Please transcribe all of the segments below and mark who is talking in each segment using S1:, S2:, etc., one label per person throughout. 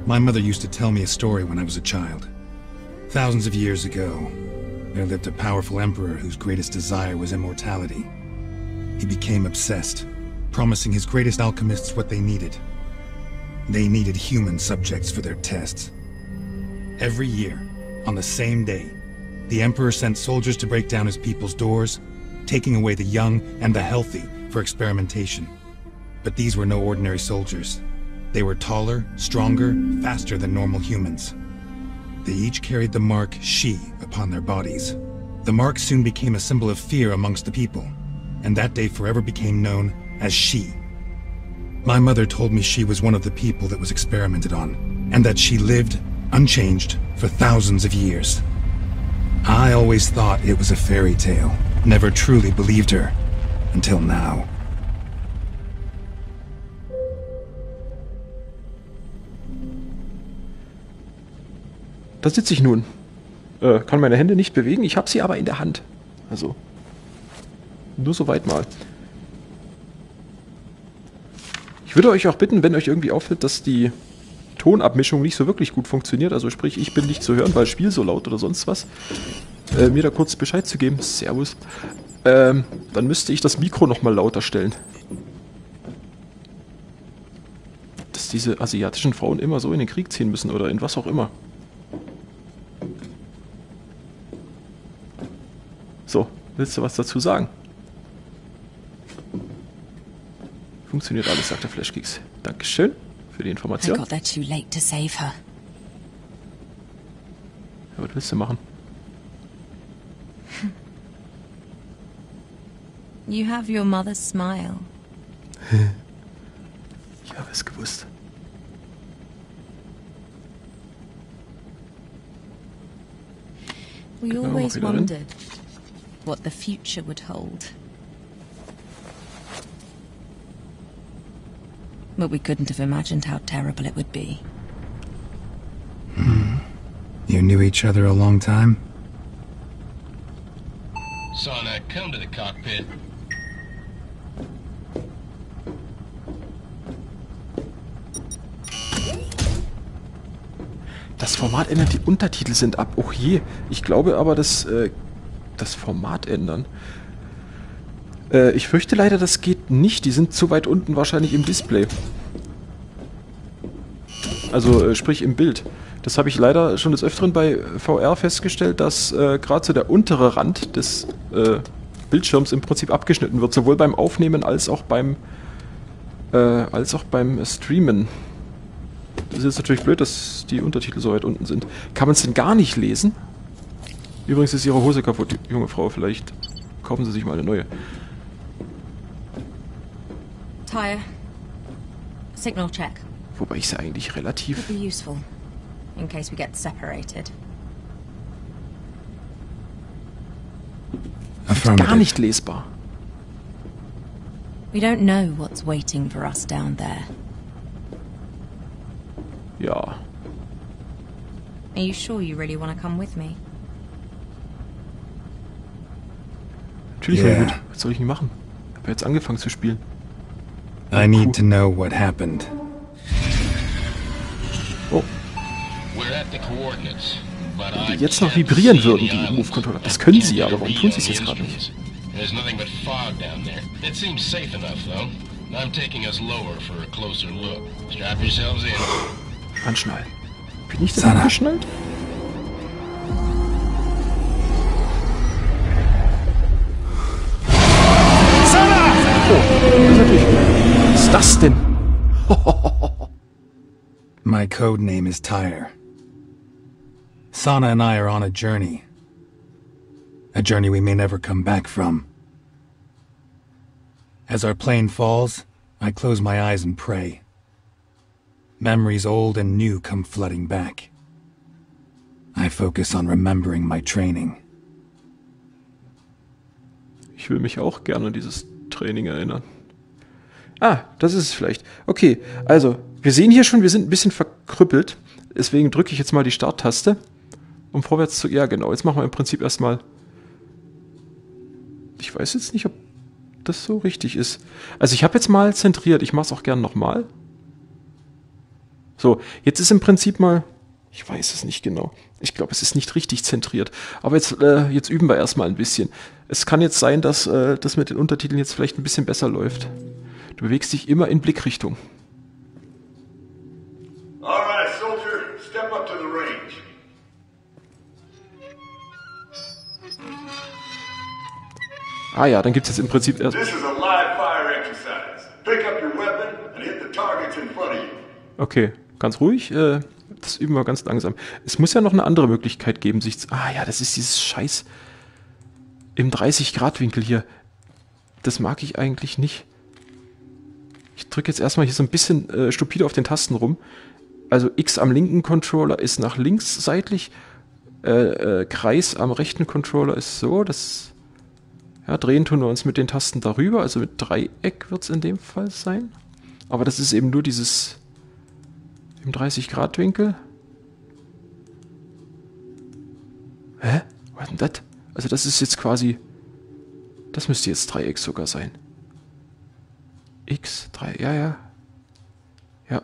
S1: My mother used to tell me a story when I was a child. Thousands of years ago, there lived a powerful emperor whose greatest desire was immortality. He became obsessed, promising his greatest alchemists what they needed. They needed human subjects for their tests. Every year, on the same day, the emperor sent soldiers to break down his people's doors, taking away the young and the healthy for experimentation. But these were no ordinary soldiers. They were taller, stronger, faster than normal humans. They each carried the mark Shi upon their bodies. The mark soon became a symbol of fear amongst the people, and that day forever became known as Shi. My mother told me she was one of the people that was experimented on, and that she lived, unchanged, for thousands of years. I always thought it was a fairy tale, never truly believed her, until now.
S2: Da sitze ich nun. Kann meine Hände nicht bewegen, ich habe sie aber in der Hand. Also, nur so weit mal. Ich würde euch auch bitten, wenn euch irgendwie auffällt, dass die Tonabmischung nicht so wirklich gut funktioniert, also sprich, ich bin nicht zu hören, weil das Spiel so laut oder sonst was, mir da kurz Bescheid zu geben. Servus. Dann müsste ich das Mikro nochmal lauter stellen. Dass diese asiatischen Frauen immer so in den Krieg ziehen müssen oder in was auch immer. So, willst du was dazu sagen? Funktioniert alles, sagt der Flashkicks. Dankeschön für die Information.
S3: I got there too late to save her.
S2: Ja, was willst du machen?
S3: You have your mother's smile.
S2: Ich habe es gewusst.
S3: We always wondered what the future would hold. But we couldn't have imagined how terrible it would be.
S1: You knew each other a long time?
S4: Sana, come to the cockpit.
S2: Das Format ändert, die Untertitel sind ab. Oh je, ich glaube aber, dass das Format ändern. Ich fürchte leider, das geht nicht. Die sind zu weit unten wahrscheinlich im Display. Also sprich im Bild. Das habe ich leider schon des Öfteren bei VR festgestellt, dass gerade so der untere Rand des Bildschirms im Prinzip abgeschnitten wird. Sowohl beim Aufnehmen als auch beim Streamen. Das ist jetzt natürlich blöd, dass die Untertitel so weit unten sind. Kann man es denn gar nicht lesen? Übrigens ist Ihre Hose kaputt, junge Frau. Vielleicht kaufen Sie sich mal eine neue.
S3: Tire. Signal check.
S2: Wobei ich sie eigentlich relativ...
S3: Could be useful, in case we get separated.
S2: Gar nicht lesbar.
S3: We don't know what's waiting for us down there.
S2: Ja.
S3: Are you sure you really want to come with me?
S2: Natürlich, yeah. Gut. Was soll ich nicht machen? Ich habe jetzt angefangen zu spielen.
S1: I need to know what happened.
S2: Oh. Die jetzt noch vibrieren würden, die Move-Controller. Das können sie ja, aber warum tun sie es jetzt gerade nicht? Anschnallen. Bin ich denn angeschnallt? Was ist das denn?
S1: My code name is Tyre. Sana and I are on a journey. A journey we may never come back from. As our plane falls, I close my eyes and pray. Memories old and new come flooding back. I focus on remembering my training.
S2: Ich will mich auch gerne an dieses Training erinnern. Ah, das ist es vielleicht. Okay, also, wir sehen hier schon, wir sind ein bisschen verkrüppelt. Deswegen drücke ich jetzt mal die Starttaste, um vorwärts zu... Ja, genau, jetzt machen wir im Prinzip erstmal... Ich weiß jetzt nicht, ob das so richtig ist. Also ich habe jetzt mal zentriert. Ich mache es auch gern nochmal. So, jetzt ist im Prinzip mal, ich weiß es nicht genau, ich glaube, es ist nicht richtig zentriert, aber jetzt üben wir erstmal ein bisschen. Es kann jetzt sein, dass das mit den Untertiteln jetzt vielleicht ein bisschen besser läuft. Du bewegst dich immer in Blickrichtung.
S5: Alright, soldier, step up to the range.
S2: Ah ja, dann gibt es jetzt im Prinzip erst...
S5: This is a live fire exercise. Pick up your weapon and hit the targets in front of you.
S2: Okay, ganz ruhig, das üben wir ganz langsam. Es muss ja noch eine andere Möglichkeit geben, sich zu... Ah ja, das ist dieses Scheiß im 30-Grad-Winkel hier. Das mag ich eigentlich nicht. Ich drücke jetzt erstmal hier so ein bisschen stupide auf den Tasten rum. Also X am linken Controller ist nach links seitlich. Kreis am rechten Controller ist so. Das, ja, drehen tun wir uns mit den Tasten darüber. Also mit Dreieck wird es in dem Fall sein. Aber das ist eben nur dieses im 30-Grad-Winkel. Hä? Was ist denn das? Also das ist jetzt quasi... Das müsste jetzt Dreieck sogar sein. X, 3, ja, ja. Ja.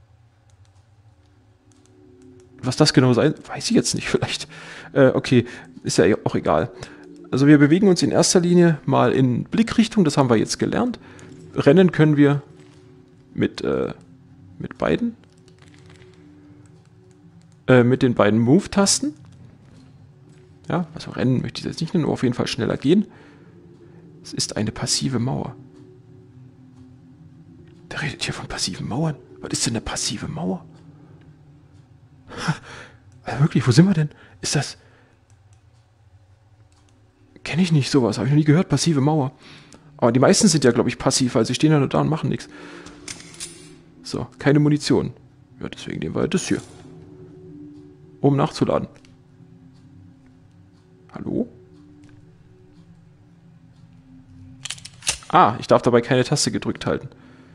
S2: Was das genau sein, weiß ich jetzt nicht vielleicht. Okay, ist ja auch egal. Also wir bewegen uns in erster Linie mal in Blickrichtung, das haben wir jetzt gelernt. Rennen können wir mit beiden. Mit den beiden Move-Tasten. Ja, also rennen möchte ich jetzt nicht, nur auf jeden Fall schneller gehen. Es ist eine passive Mauer. Der redet hier von passiven Mauern. Was ist denn eine passive Mauer? Also wirklich, wo sind wir denn? Ist das... Kenne ich nicht sowas, habe ich noch nie gehört, passive Mauer. Aber die meisten sind ja, glaube ich, passiv, weil sie stehen ja nur da und machen nichts. So, keine Munition. Ja, deswegen nehmen wir das hier. Um nachzuladen. Hallo? Ah, ich darf dabei keine Taste gedrückt halten.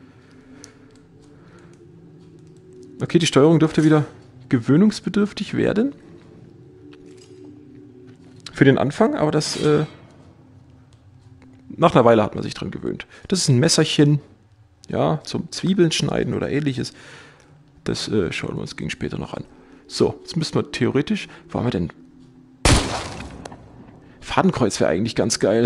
S2: Okay, die Steuerung dürfte wieder gewöhnungsbedürftig werden. Für den Anfang, aber das... nach einer Weile hat man sich dran gewöhnt. Das ist ein Messerchen, ja, zum Zwiebeln schneiden oder ähnliches. Das schauen wir uns gegen später noch an. So, jetzt müssen wir theoretisch... Wo haben wir denn... Fadenkreuz wäre eigentlich ganz geil.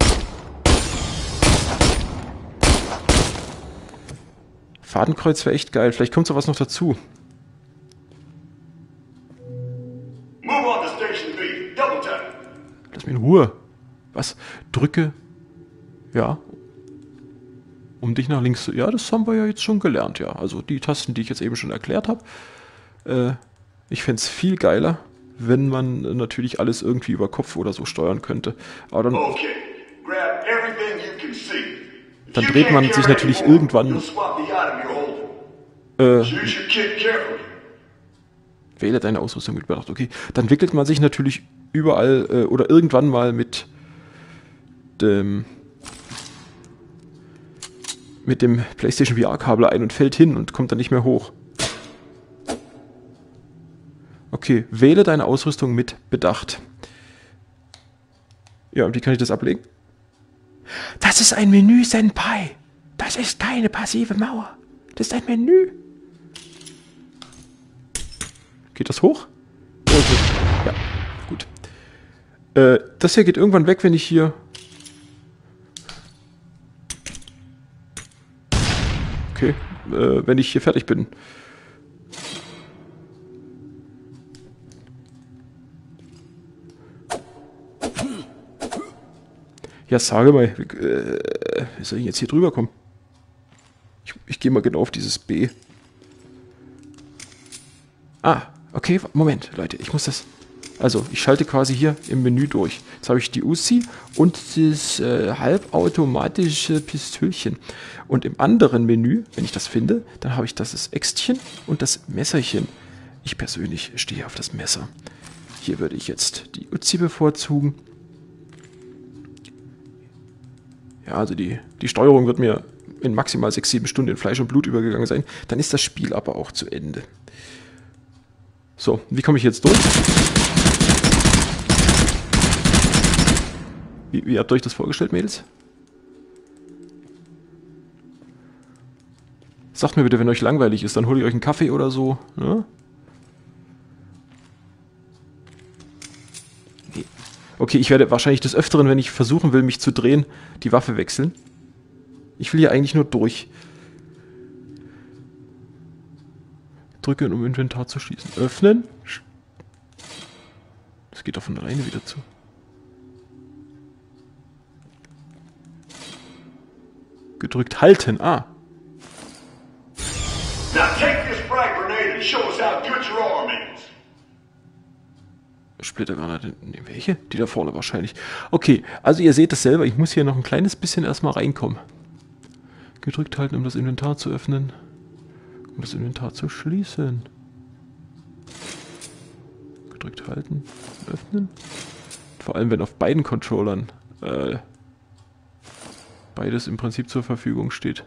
S2: Fadenkreuz wäre echt geil. Vielleicht kommt sowas noch dazu.
S5: Move on to Station B. Double tap.
S2: Lass mich in Ruhe. Was? Drücke. Ja. Um dich nach links zu... Ja, das haben wir ja jetzt schon gelernt, ja. Also die Tasten, die ich jetzt eben schon erklärt habe. Ich fände es viel geiler, wenn man natürlich alles irgendwie über Kopf oder so steuern könnte. Aber dann...
S5: Okay. Grab everything you can see.
S2: Dann dreht man sich natürlich irgendwann... Wähle deine Ausrüstung mit Bedacht. Okay, dann wickelt man sich natürlich überall oder irgendwann mal mit dem PlayStation VR-Kabel ein und fällt hin und kommt dann nicht mehr hoch. Okay, wähle deine Ausrüstung mit Bedacht. Ja, und wie kann ich das ablegen? Das ist ein Menü, Senpai. Das ist keine passive Mauer. Das ist ein Menü. Geht das hoch? Okay. Ja, gut. Das hier geht irgendwann weg, wenn ich hier... Okay, wenn ich hier fertig bin. Ja, sage mal, wie soll ich jetzt hier drüber kommen? Ich gehe mal genau auf dieses B. Ah, okay, Moment, Leute, ich muss das... Also, ich schalte quasi hier im Menü durch. Jetzt habe ich die Uzi und das halbautomatische Pistölchen. Und im anderen Menü, wenn ich das finde, dann habe ich das Äxtchen und das Messerchen. Ich persönlich stehe auf das Messer. Hier würde ich jetzt die Uzi bevorzugen. Ja, also die Steuerung wird mir in maximal 6-7 Stunden in Fleisch und Blut übergegangen sein. Dann ist das Spiel aber auch zu Ende. So, wie komme ich jetzt durch? Wie habt ihr euch das vorgestellt, Mädels? Sagt mir bitte, wenn euch langweilig ist, dann hole ich euch einen Kaffee oder so. Ne? Nee. Okay, ich werde wahrscheinlich des Öfteren, wenn ich versuchen will, mich zu drehen, die Waffe wechseln. Ich will hier eigentlich nur durch. Drücke, um Inventar zu schließen. Öffnen. Das geht doch von alleine wieder zu. Gedrückt halten. Ah.
S5: Now take this frag grenade and show us how good your arm is.
S2: Splittergranate. Ne, welche? Die da vorne wahrscheinlich. Okay, also ihr seht es selber. Ich muss hier noch ein kleines bisschen erstmal reinkommen. Gedrückt halten, um das Inventar zu öffnen. Um das Inventar zu schließen. Gedrückt halten. Öffnen. Vor allem, wenn auf beiden Controllern beides im Prinzip zur Verfügung steht.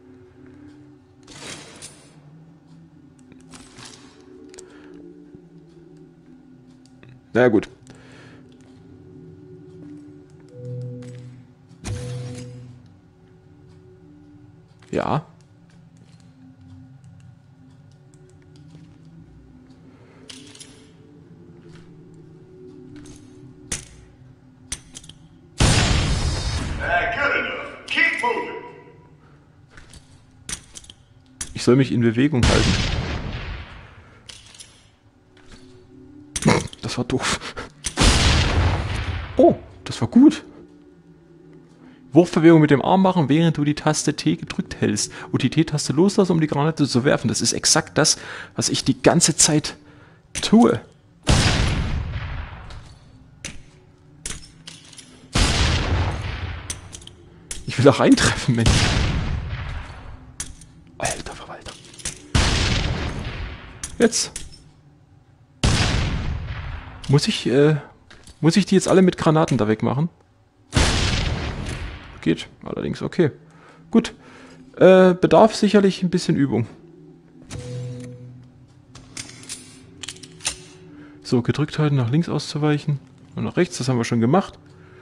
S2: Na ja, gut. Ja.
S5: Good enough. Keep moving.
S2: Ich soll mich in Bewegung halten. Das war doof. Oh, das war gut. Wurfbewegung mit dem Arm machen, während du die Taste T gedrückt hältst und die T-Taste loslassen, um die Granate zu werfen. Das ist exakt das, was ich die ganze Zeit tue. Ich will da reintreffen, Mensch. Alter Verwalter. Jetzt. Muss ich die jetzt alle mit Granaten da wegmachen? Geht, allerdings, okay. Gut. Bedarf sicherlich ein bisschen Übung. So, gedrückt halten, nach links auszuweichen. Und nach rechts, das haben wir schon gemacht.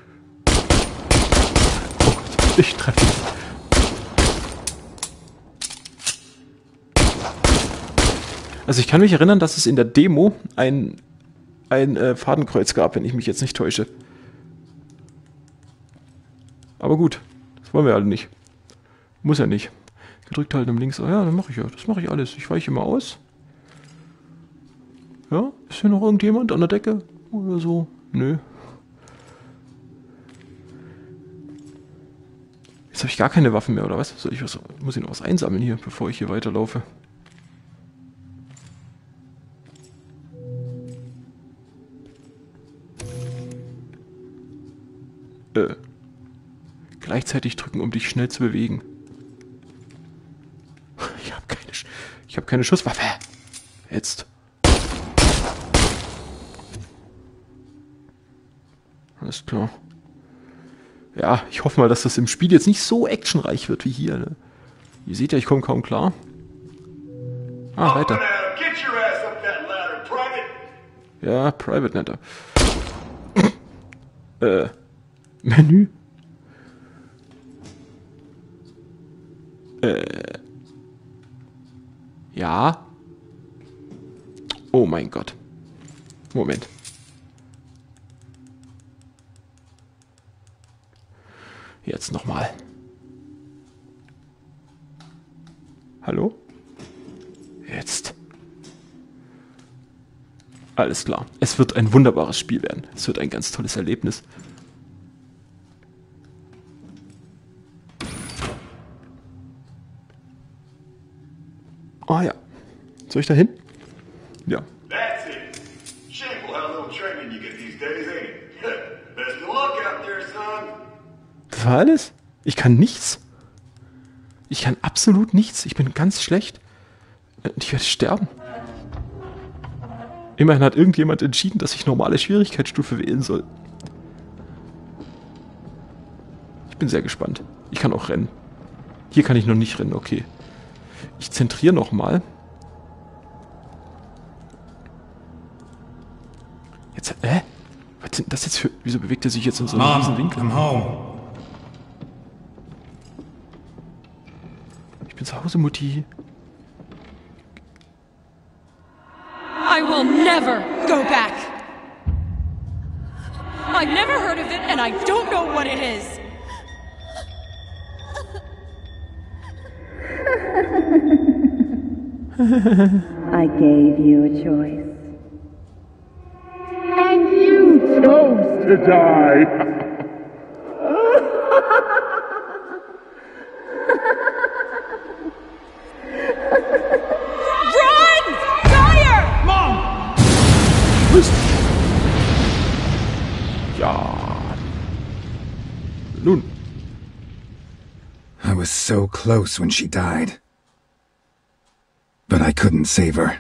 S2: Oh Gott, ich treffe nicht. Also ich kann mich erinnern, dass es in der Demo ein Fadenkreuz gab, wenn ich mich jetzt nicht täusche. Aber gut, das wollen wir alle nicht. Muss ja nicht. Gedrückt halten um links. Ah ja, dann mache ich ja. Das mache ich alles. Ich weiche immer aus. Ja, ist hier noch irgendjemand an der Decke? Oder so? Nö. Jetzt habe ich gar keine Waffen mehr, oder was? Muss ich noch was einsammeln hier, bevor ich hier weiterlaufe? Gleichzeitig drücken, um dich schnell zu bewegen. Ich habe keine Schusswaffe. Jetzt. Alles klar. Ja, ich hoffe mal, dass das im Spiel jetzt nicht so actionreich wird wie hier. Ne? Ihr seht ja, ich komme kaum klar. Ah, weiter. Ja, Private netter. Menü. Ja. Oh mein Gott. Moment. Jetzt nochmal. Hallo? Jetzt. Alles klar. Es wird ein wunderbares Spiel werden. Es wird ein ganz tolles Erlebnis. Ah ja. Soll ich da hin? Ja.
S5: That's it. Shameful how little training you get these days, ain't it? Best of luck out there, son.
S2: Das war alles? Ich kann nichts. Ich kann absolut nichts. Ich bin ganz schlecht. Ich werde sterben. Immerhin hat irgendjemand entschieden, dass ich normale Schwierigkeitsstufe wählen soll. Ich bin sehr gespannt. Ich kann auch rennen. Hier kann ich noch nicht rennen, okay. Ich zentriere nochmal. Jetzt, was sind das jetzt für... Wieso bewegt er sich jetzt in so einem riesen Winkel?
S1: I'm home.
S2: Ich bin bin zu Hause, Mutti.
S6: I will never go back. I've never heard of it, and I don't know what it is.
S7: I gave you a choice.
S8: And you chose to die!
S6: Run! Fire!
S2: Mist! Ja. Nun,
S1: I was so close when she died. But I couldn't save her.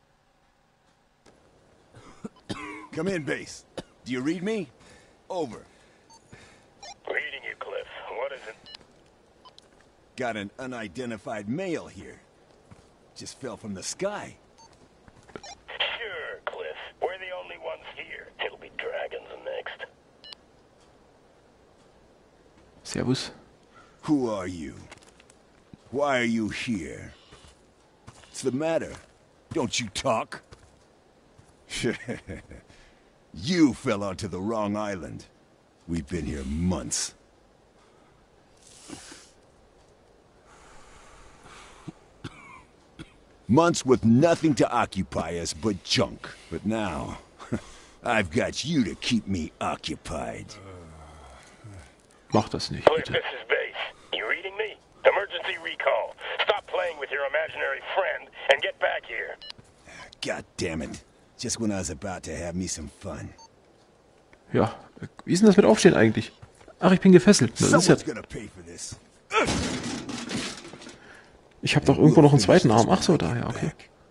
S5: Come in, Base. Do you read me? Over.
S4: Reading you, Cliff. What is it?
S5: Got an unidentified male here. Just fell from the sky.
S4: Sure, Cliff. We're the only ones here. It'll be dragons next.
S2: Servus.
S5: Who are you? Why are you here? What's the matter? Don't you talk? You fell onto the wrong island. We've been here months. Months with nothing to occupy us but junk. But now, I've got you to keep me occupied.
S2: Mach das nicht,
S4: Cliff,
S2: bitte.
S4: this is Base. You reading me? Emergency recall. Stop playing with your imaginary friend and get back here.
S5: God damn it. Just when I was about to have me some fun.
S2: Ja, wie ist denn das mit Aufstehen eigentlich? Ach, ich bin gefesselt. Das ist ja...
S5: Someone's gonna pay for this.
S2: Ich habe doch irgendwo noch einen zweiten Arm. Ach so, da, ja, okay.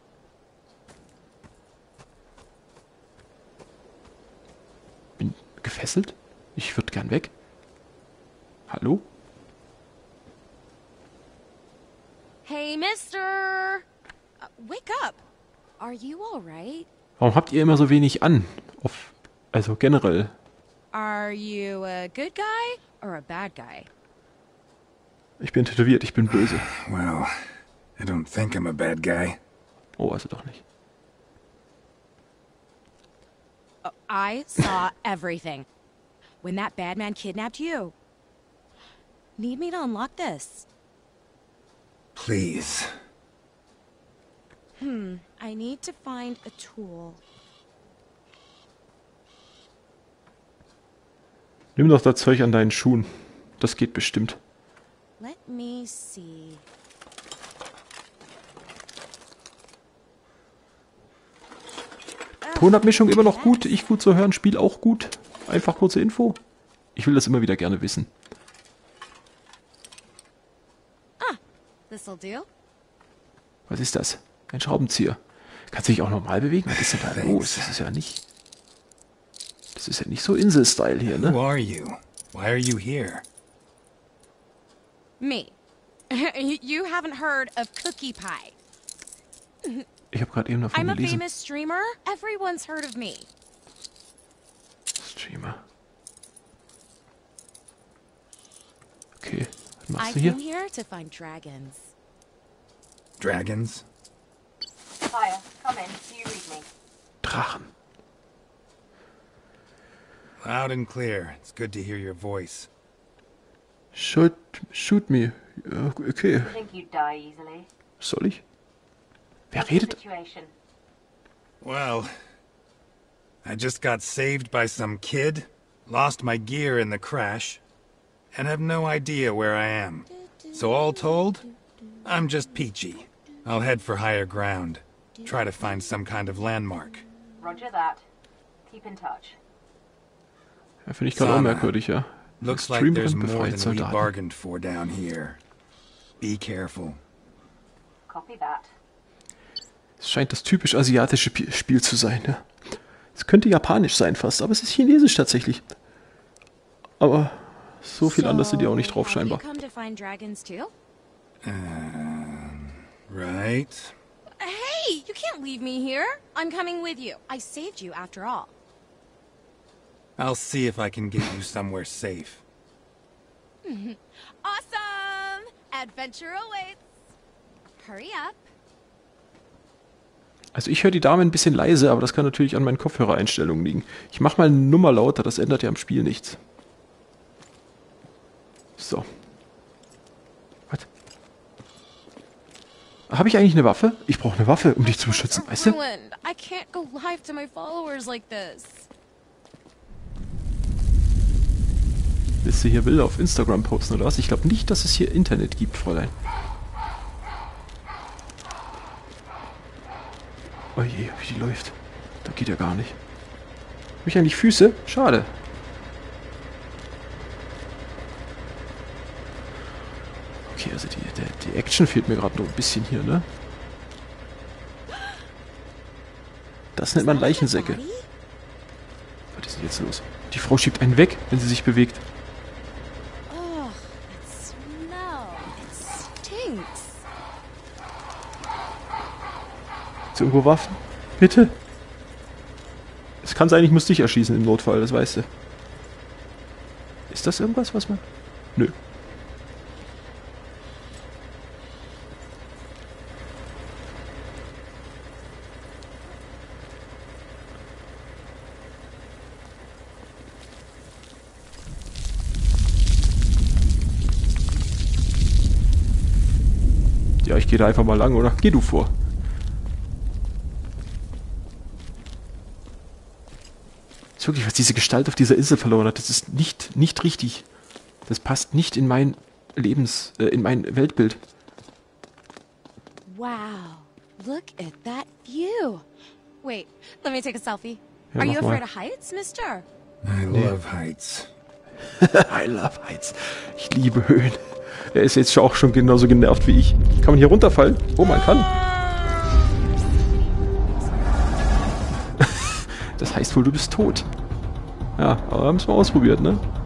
S2: Bin gefesselt? Ich würde gern weg. Hallo?
S3: Hey, mister! Wake up! Are you alright?
S2: Warum habt ihr immer so wenig an? Also generell.
S3: Are you a good guy or a bad guy?
S2: Ich bin tätowiert, ich bin böse.
S1: Well, I don't think I'm a bad guy.
S2: Oh, also doch nicht.
S3: I saw everything. When that bad man kidnapped you. Need me to unlock this?
S1: Please.
S3: I need to find a tool.
S2: Nimm doch das Zeug an deinen Schuhen. Das geht bestimmt.
S3: Let me see.
S2: Tonabmischung immer noch gut, ich gut zu hören, Spiel auch gut. Einfach kurze Info. Ich will das immer wieder gerne wissen.
S3: This'll do.
S2: Was ist das? Ein Schraubenzieher. Kannst du dich auch normal bewegen? Was ist denn da los? Das ist ja nicht... Das ist ja nicht so Insel-Style hier,
S1: Who
S2: ne?
S1: are you? Why are you here?
S3: Me. You haven't heard of Cookie Pie.
S2: Ich habe gerade eben davon
S3: I'm a
S2: gelesen.
S3: famous streamer. Everyone's heard of me.
S2: Streamer. Okay, was
S3: I
S2: machst du hier?
S3: came here to find dragons.
S1: Dragons?
S7: Fire, come in. Do you read me?
S2: Drachen.
S1: Loud and clear. It's good to hear your voice.
S2: Shoot me. Ja, okay,
S7: Think you'd die easily?
S2: soll ich? Wer redet?
S7: Situation.
S1: Well, I just got saved by some kid, lost my gear in the crash, and have no idea where I am. So all told, I'm just peachy. I'll head for higher ground. Try to find some kind of landmark.
S7: Roger that. Keep in touch.
S2: Ja, finde ich gerade auch
S1: Sana.
S2: merkwürdig, ja.
S1: Looks like
S2: Stream
S1: there's
S2: brennt,
S1: more
S2: befreit
S1: than we
S2: Soldaten.
S1: bargained for down here. Be careful.
S7: Copy that.
S2: Es scheint das typisch asiatische Spiel zu sein, ja. Es könnte japanisch sein fast, aber es ist chinesisch tatsächlich. Aber so viel anders sind die auch nicht drauf,
S3: have you
S2: scheinbar.
S3: come to find dragons too?
S1: Right?
S3: Hey, you can't leave me here. I'm coming with you. I saved you after all.
S1: I'll see if I can get you somewhere safe.
S3: Awesome! Adventure awaits. Hurry up.
S2: Also ich höre die Dame ein bisschen leise, aber das kann natürlich an meinen Kopfhörereinstellungen liegen. Ich mache mal eine Nummer lauter, das ändert ja am Spiel nichts. So. Was? Habe ich eigentlich eine Waffe? Ich brauche eine Waffe, um dich zu beschützen, weißt du?
S3: Ruined. I can't go live to my followers like this.
S2: Willst du hier Bilder auf Instagram posten oder was? Ich glaube nicht, dass es hier Internet gibt, Fräulein. Oh je, wie die läuft. Da geht ja gar nicht. Habe ich eigentlich Füße? Schade. Okay, also die Action fehlt mir gerade noch ein bisschen hier, ne? Das nennt man Leichensäcke. Was ist denn jetzt los? Die Frau schiebt einen weg, wenn sie sich bewegt.
S3: Ugh, that smell. It stinks.
S2: Ist irgendwo Waffen? Bitte? Es kann sein, ich muss dich erschießen im Notfall, das weißt du. Ist das irgendwas, was man... Nö. Ja, ich gehe da einfach mal lang, oder? Geh du vor. Ist wirklich, was diese Gestalt auf dieser Insel verloren hat, das ist nicht richtig. Das passt nicht in mein in mein Weltbild.
S3: Wow. Look at that view. Wait, let me take a selfie.
S2: Ja,
S3: Are you
S2: mach mal.
S3: afraid of heights, mister?
S1: I love heights.
S2: I love heights. Ich liebe Höhen. Er ist jetzt auch schon genauso genervt wie ich. Kann man hier runterfallen? Oh, man kann. Das heißt wohl, du bist tot. Ja, aber haben es mal ausprobiert, ne?